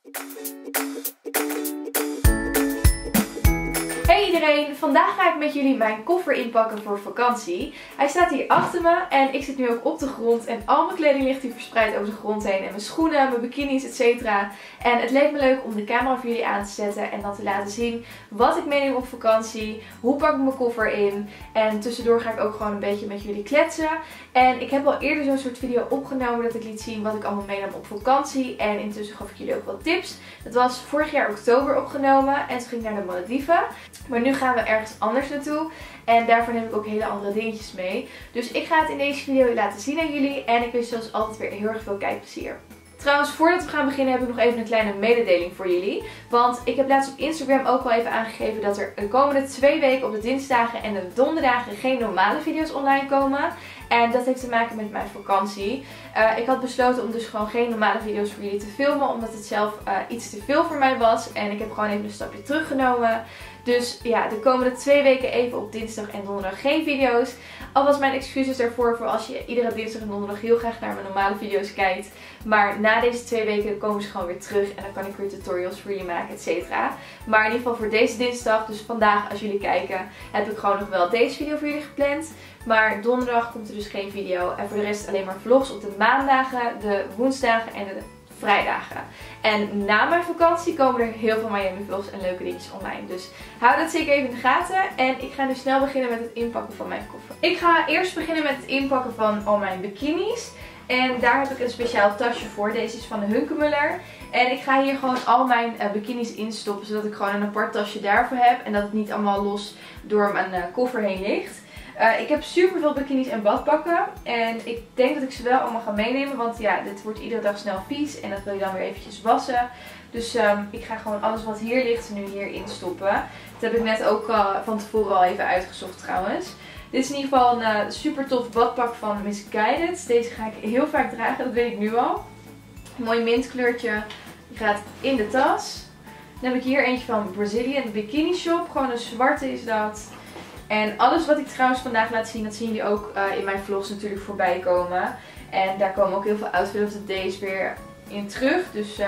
Hey iedereen, vandaag ga ik met jullie mijn koffer inpakken voor vakantie. Hij staat hier achter me en ik zit nu ook op de grond en al mijn kleding ligt hier verspreid over de grond heen. En mijn schoenen, mijn bikinis, etc. En het leek me leuk om de camera voor jullie aan te zetten en dan te laten zien wat ik meeneem op vakantie. Hoe pak ik mijn koffer in. En tussendoor ga ik ook gewoon een beetje met jullie kletsen. En ik heb al eerder zo'n soort video opgenomen dat ik liet zien wat ik allemaal meenam op vakantie. En intussen gaf ik jullie ook wat tips. Het was vorig jaar oktober opgenomen en toen ging ik naar de Malediven. Maar nu gaan we ergens anders naartoe. En daarvoor neem ik ook hele andere dingetjes mee. Dus ik ga het in deze video laten zien aan jullie. En ik wens zoals altijd weer heel erg veel kijkplezier. Trouwens, voordat we gaan beginnen heb ik nog even een kleine mededeling voor jullie. Want ik heb laatst op Instagram ook al even aangegeven dat er de komende 2 weken op de dinsdagen en de donderdagen geen normale video's online komen. En dat heeft te maken met mijn vakantie. Ik had besloten om dus gewoon geen normale video's voor jullie te filmen. Omdat het zelf iets te veel voor mij was. En ik heb gewoon even een stapje teruggenomen. Dus ja, de komende 2 weken even op dinsdag en donderdag geen video's. Alvast mijn excuses daarvoor voor als je iedere dinsdag en donderdag heel graag naar mijn normale video's kijkt. Maar na deze 2 weken komen ze gewoon weer terug en dan kan ik weer tutorials voor jullie maken, etc. Maar in ieder geval voor deze dinsdag, dus vandaag als jullie kijken, heb ik gewoon nog wel deze video voor jullie gepland. Maar donderdag komt er dus geen video en voor de rest alleen maar vlogs op de maandagen, de woensdagen en de vrijdagen. En na mijn vakantie komen er heel veel Miami vlogs en leuke dingetjes online. Dus hou dat zeker even in de gaten. En ik ga nu snel beginnen met het inpakken van mijn koffer. Ik ga eerst beginnen met het inpakken van al mijn bikinis. En daar heb ik een speciaal tasje voor. Deze is van de Hunkemöller. En ik ga hier gewoon al mijn bikinis instoppen. Zodat ik gewoon een apart tasje daarvoor heb. En dat het niet allemaal los door mijn koffer heen ligt. Ik heb super veel bikinis en badpakken. En ik denk dat ik ze wel allemaal ga meenemen. Want ja, dit wordt iedere dag snel vies. En dat wil je dan weer eventjes wassen. Dus ik ga gewoon alles wat hier ligt nu hierin stoppen. Dat heb ik net ook van tevoren al even uitgezocht trouwens. Dit is in ieder geval een super tof badpak van Missguided. Deze ga ik heel vaak dragen, dat weet ik nu al. Een mooi mintkleurtje. Die gaat in de tas. Dan heb ik hier eentje van Brazilian Bikini Shop. Gewoon een zwarte is dat. En alles wat ik trouwens vandaag laat zien, dat zien jullie ook in mijn vlogs natuurlijk voorbij komen. En daar komen ook heel veel outfit of the days weer in terug. Dus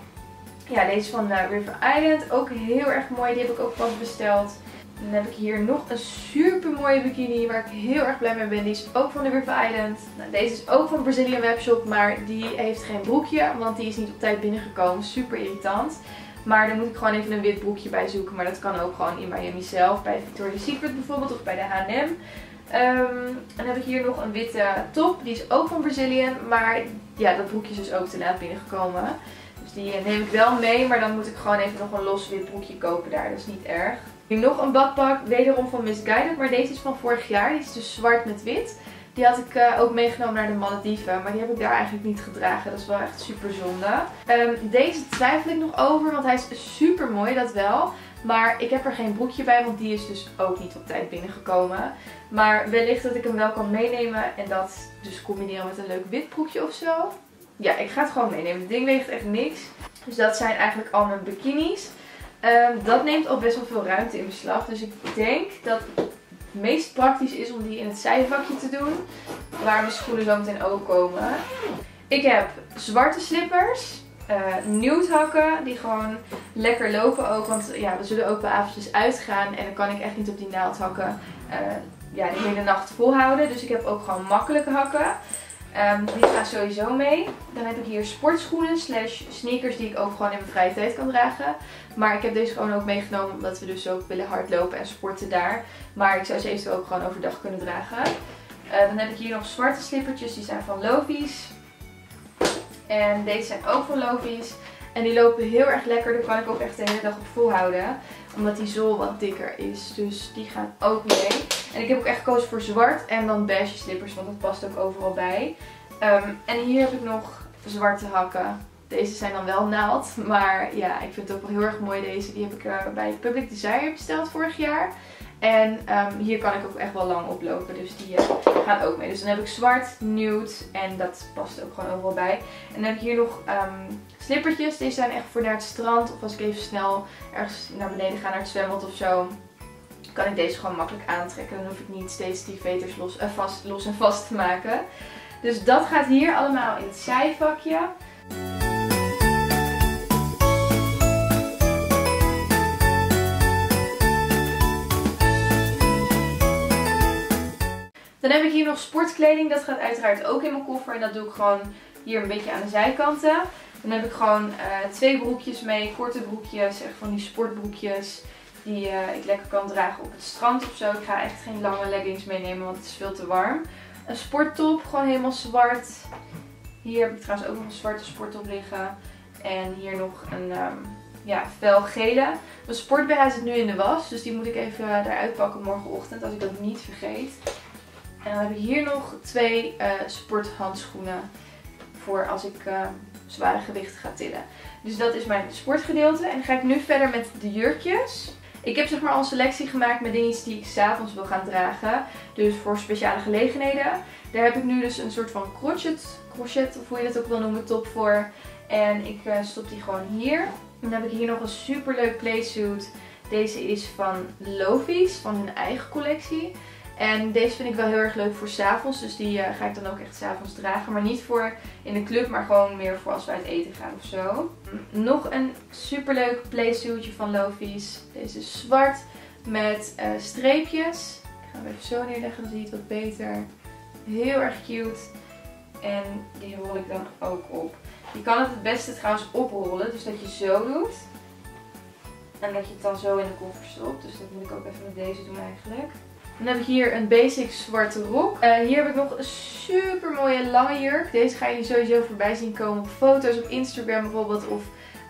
ja, deze van River Island. Ook heel erg mooi. Die heb ik ook pas besteld. Dan heb ik hier nog een super mooie bikini waar ik heel erg blij mee ben. Die is ook van de River Island. Nou, deze is ook van Brazilian Webshop, maar die heeft geen broekje, want die is niet op tijd binnengekomen. Super irritant. Maar daar moet ik gewoon even een wit broekje bij zoeken. Maar dat kan ook gewoon in Miami zelf. Bij Victoria's Secret bijvoorbeeld of bij de H&M. Dan heb ik hier nog een witte top. Die is ook van Brazilian. Maar ja, dat broekje is dus ook te laat binnengekomen. Dus die neem ik wel mee. Maar dan moet ik gewoon even nog een los wit broekje kopen daar. Dat is niet erg. Hier nog een badpak. Wederom van Missguided. Maar deze is van vorig jaar. Die is dus zwart met wit. Die had ik ook meegenomen naar de Malediven. Maar die heb ik daar eigenlijk niet gedragen. Dat is wel echt super zonde. Deze twijfel ik nog over. Want hij is super mooi, dat wel. Maar ik heb er geen broekje bij. Want die is dus ook niet op tijd binnengekomen. Maar wellicht dat ik hem wel kan meenemen. En dat dus combineren met een leuk wit broekje of zo. Ja, ik ga het gewoon meenemen. Het ding weegt echt niks. Dus dat zijn eigenlijk al mijn bikinis. Dat neemt al best wel veel ruimte in beslag. Dus ik denk dat het meest praktisch is om die in het zijvakje te doen. Waar mijn schoenen zo meteen ook komen. Ik heb zwarte slippers. Nude hakken. Die gewoon lekker lopen ook. Want ja, we zullen ook wel avondjes uitgaan. En dan kan ik echt niet op die naaldhakken ja, de hele nacht volhouden. Dus ik heb ook gewoon makkelijke hakken. Die gaan sowieso mee. Dan heb ik hier sportschoenen / sneakers die ik ook gewoon in mijn vrije tijd kan dragen. Maar ik heb deze gewoon ook meegenomen omdat we dus ook willen hardlopen en sporten daar. Maar ik zou ze eventueel ook gewoon overdag kunnen dragen. Dan heb ik hier nog zwarte slippertjes. Die zijn van Lovies. En deze zijn ook van Lovies. En die lopen heel erg lekker. Daar kan ik ook echt de hele dag op volhouden. Omdat die zool wat dikker is. Dus die gaan ook mee. En ik heb ook echt gekozen voor zwart en dan beige slippers. Want dat past ook overal bij. En hier heb ik nog zwarte hakken. Deze zijn dan wel naald. Maar ja, ik vind het ook wel heel erg mooi deze. Die heb ik bij Public Desire besteld vorig jaar. En hier kan ik ook echt wel lang oplopen. Dus die gaan ook mee. Dus dan heb ik zwart, nude. En dat past ook gewoon overal bij. En dan heb ik hier nog slippertjes. Deze zijn echt voor naar het strand. Of als ik even snel ergens naar beneden ga naar het zwembad of zo. Kan ik deze gewoon makkelijk aantrekken. Dan hoef ik niet steeds die veters los en vast te maken. Dus dat gaat hier allemaal in het zijvakje. Dan heb ik hier nog sportkleding. Dat gaat uiteraard ook in mijn koffer. En dat doe ik gewoon hier een beetje aan de zijkanten. Dan heb ik gewoon 2 broekjes mee. Korte broekjes. Echt van die sportbroekjes. Die ik lekker kan dragen op het strand of zo. Ik ga echt geen lange leggings meenemen, want het is veel te warm. Een sporttop. Gewoon helemaal zwart. Hier heb ik trouwens ook nog een zwarte sporttop liggen. En hier nog een felgele. Mijn sport-BH zit nu in de was. Dus die moet ik even eruit pakken morgenochtend. Als ik dat niet vergeet. En dan heb ik hier nog 2 sporthandschoenen. Voor als ik zware gewichten ga tillen. Dus dat is mijn sportgedeelte. En dan ga ik nu verder met de jurkjes. Ik heb zeg maar al een selectie gemaakt met dingetjes die ik 's avonds wil gaan dragen. Dus voor speciale gelegenheden. Daar heb ik nu dus een soort van crochet of hoe je dat ook wil noemen, top voor. En ik stop die gewoon hier. En dan heb ik hier nog een super leuk playsuit. Deze is van Lovies, van hun eigen collectie. En deze vind ik wel heel erg leuk voor 's avonds. Dus die ga ik dan ook echt 's avonds dragen. Maar niet voor in de club, maar gewoon meer voor als we uit eten gaan of zo. Nog een super leuk playsuitje van Lovies. Deze is zwart met streepjes. Ik ga hem even zo neerleggen, dan zie je het wat beter. Heel erg cute. En die rol ik dan ook op. Je kan het beste trouwens oprollen. Dus dat je zo doet. En dat je het dan zo in de koffer stopt. Dus dat moet ik ook even met deze doen eigenlijk. Dan heb ik hier een basic zwarte rok. Hier heb ik nog een super mooie lange jurk. Deze ga je sowieso voorbij zien komen op foto's op Instagram bijvoorbeeld. Of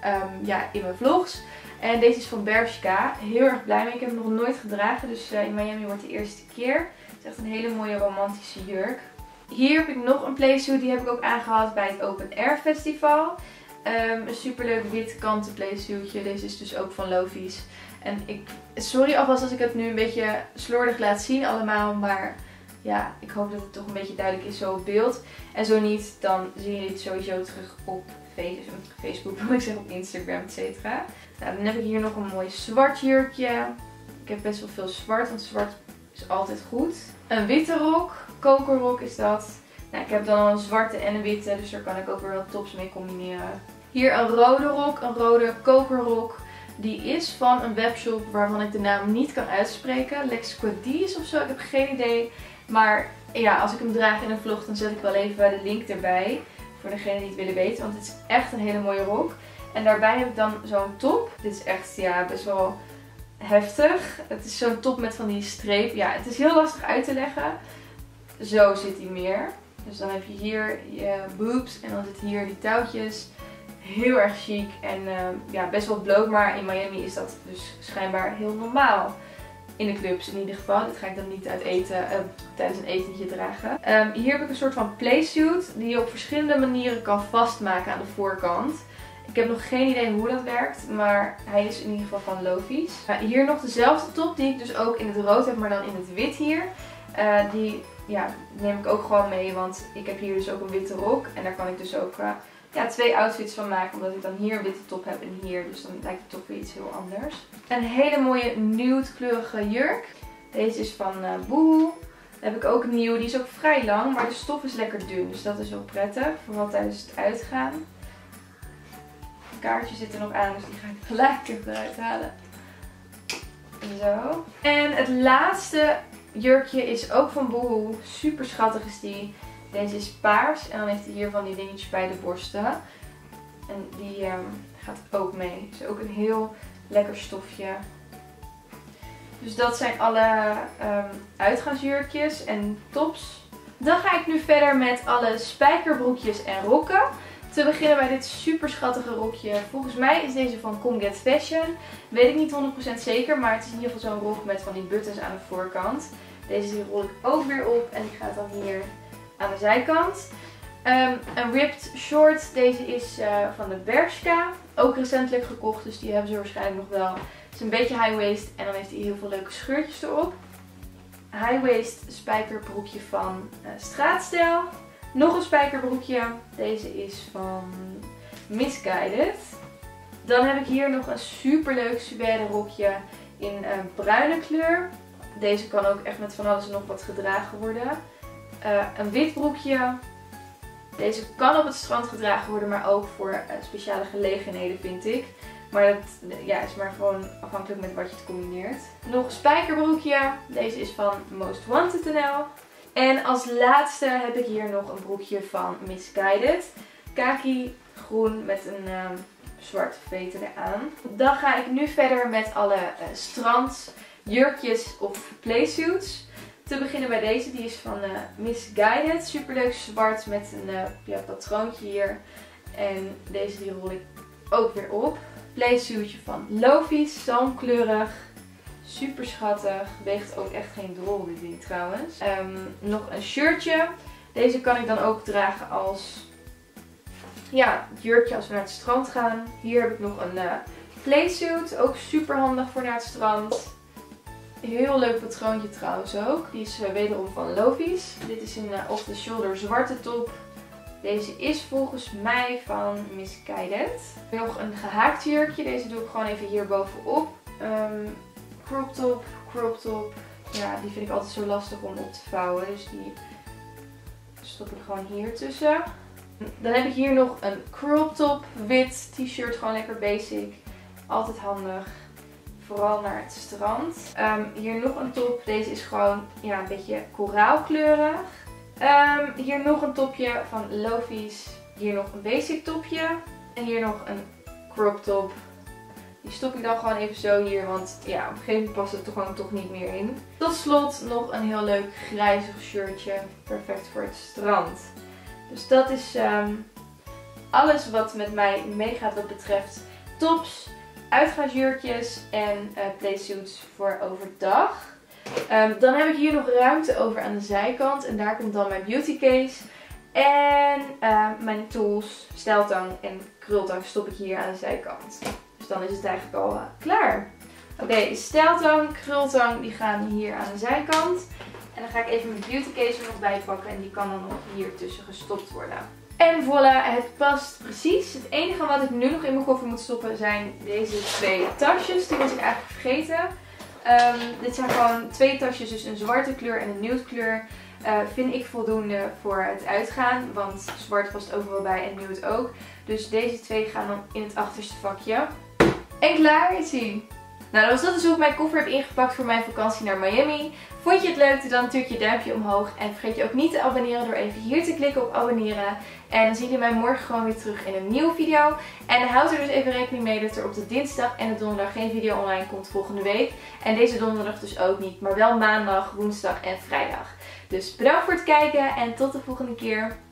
in mijn vlogs. En deze is van Bershka. Heel erg blij mee. Ik heb hem nog nooit gedragen. Dus in Miami wordt het de eerste keer. Het is echt een hele mooie romantische jurk. Hier heb ik nog een playsuit. Die heb ik ook aangehad bij het Open Air Festival. Een superleuk wit kanten playsuitje. Deze is dus ook van Lovies. En sorry alvast als ik het nu een beetje slordig laat zien allemaal. Maar ja, ik hoop dat het toch een beetje duidelijk is zo op beeld. En zo niet, dan zie je dit sowieso terug op Facebook, wil ik zeggen, op Instagram, etc. Nou, dan heb ik hier nog een mooi zwart jurkje. Ik heb best wel veel zwart, want zwart is altijd goed. Een witte rok, kokerrok is dat. Nou, ik heb dan al een zwarte en een witte, dus daar kan ik ook weer wat tops mee combineren. Hier een rode rok, een rode kokerrok. Die is van een webshop waarvan ik de naam niet kan uitspreken. Lex Quadis of zo, ik heb geen idee. Maar ja, als ik hem draag in een vlog, dan zet ik wel even de link erbij. Voor degenen die het willen weten, want het is echt een hele mooie rok. En daarbij heb ik dan zo'n top. Dit is echt best wel heftig. Het is zo'n top met van die streep. Ja, het is heel lastig uit te leggen. Zo zit hij meer. Dus dan heb je hier je boobs en dan zitten hier die touwtjes. Heel erg chic en best wel bloot, maar in Miami is dat dus schijnbaar heel normaal. In de clubs in ieder geval. Dit ga ik dan niet uit eten, tijdens een etentje dragen. Hier heb ik een soort van playsuit die je op verschillende manieren kan vastmaken aan de voorkant. Ik heb nog geen idee hoe dat werkt, maar hij is in ieder geval van Lovies. Hier nog dezelfde top die ik dus ook in het rood heb, maar dan in het wit hier. Die neem ik ook gewoon mee, want ik heb hier dus ook een witte rok. En daar kan ik dus ook 2 outfits van maken, omdat ik dan hier een witte top heb en hier. Dus dan lijkt het toch weer iets heel anders. Een hele mooie nude kleurige jurk. Deze is van Boohoo. Die heb ik ook nieuw. Die is ook vrij lang, maar de stof is lekker dun. Dus dat is wel prettig, vooral tijdens het uitgaan. Een kaartje zit er nog aan, dus die ga ik gelijk even eruit halen. Zo. En het laatste jurkje is ook van Boohoo. Super schattig is die. Deze is paars en dan heeft hij hier van die dingetjes bij de borsten. En die gaat ook mee. Het is ook een heel lekker stofje. Dus dat zijn alle uitgaansjurkjes en tops. Dan ga ik nu verder met alle spijkerbroekjes en rokken. Te beginnen bij dit super schattige rokje. Volgens mij is deze van Come Get Fashion. Weet ik niet 100% zeker, maar het is in ieder geval zo'n rok met van die buttons aan de voorkant. Deze rol ik ook weer op en die gaat dan hier aan de zijkant. Een ripped short. Deze is van de Bershka. Ook recentelijk gekocht, dus die hebben ze waarschijnlijk nog wel. Het is een beetje high waist en dan heeft hij heel veel leuke scheurtjes erop. High waist spijkerbroekje van Straatstijl. Nog een spijkerbroekje. Deze is van Missguided. Dan heb ik hier nog een super leuk suède rokje in bruine kleur. Deze kan ook echt met van alles en nog wat gedragen worden. Een wit broekje. Deze kan op het strand gedragen worden, maar ook voor speciale gelegenheden vind ik. Maar dat is maar gewoon afhankelijk met wat je het combineert. Nog een spijkerbroekje. Deze is van Most Wanted NL. En als laatste heb ik hier nog een broekje van Missguided. Kaki groen met een zwarte veten eraan. Dan ga ik nu verder met alle strandjurkjes of playsuits. Te beginnen bij deze, die is van Missguided. Superleuk zwart met een patroontje hier. En deze die rol ik ook weer op. Playsuitje van Lovies, zalmkleurig. Super schattig. Weegt ook echt geen drol dit ding trouwens. Nog een shirtje. Deze kan ik dan ook dragen als jurkje als we naar het strand gaan. Hier heb ik nog een playsuit. Ook super handig voor naar het strand. Heel leuk patroontje trouwens ook. Die is wederom van Lovies. Dit is een off-the-shoulder zwarte top. Deze is volgens mij van Missguided. Nog een gehaakt jurkje. Deze doe ik gewoon even hier bovenop. Crop top. Ja, die vind ik altijd zo lastig om op te vouwen. Dus die stop ik gewoon hier tussen. Dan heb ik hier nog een crop top wit t-shirt. Gewoon lekker basic. Altijd handig. Vooral naar het strand. Hier nog een top. Deze is gewoon een beetje koraalkleurig. Hier nog een topje van Lovies. Hier nog een basic topje. En hier nog een crop top. Die stop ik dan gewoon even zo hier, want op een gegeven moment past het er gewoon toch niet meer in. Tot slot nog een heel leuk grijzig shirtje. Perfect voor het strand. Dus dat is alles wat met mij meegaat wat betreft tops, uitgaansjurkjes en playsuits voor overdag. Dan heb ik hier nog ruimte over aan de zijkant en daar komt dan mijn beauty case. En mijn tools, stijltang en krultang stop ik hier aan de zijkant. Dus dan is het eigenlijk al klaar. Oké, stijltang, krultang, die gaan hier aan de zijkant. En dan ga ik even mijn beauty case er nog bij pakken en die kan dan nog hier tussen gestopt worden. En voilà, het past precies. Het enige wat ik nu nog in mijn koffer moet stoppen zijn deze twee tasjes. Die was ik eigenlijk vergeten. Dit zijn gewoon twee tasjes, dus een zwarte kleur en een nude kleur. Vind ik voldoende voor het uitgaan, want zwart past overal bij en nude ook. Dus deze twee gaan dan in het achterste vakje. En klaar is ie! Nou, dat was dat dus hoe ik mijn koffer heb ingepakt voor mijn vakantie naar Miami. Vond je het leuk? Doe dan natuurlijk je duimpje omhoog. En vergeet je ook niet te abonneren door even hier te klikken op abonneren. En dan zien jullie mij morgen gewoon weer terug in een nieuwe video. En houd er dus even rekening mee dat er op de dinsdag en de donderdag geen video online komt volgende week. En deze donderdag dus ook niet, maar wel maandag, woensdag en vrijdag. Dus bedankt voor het kijken en tot de volgende keer.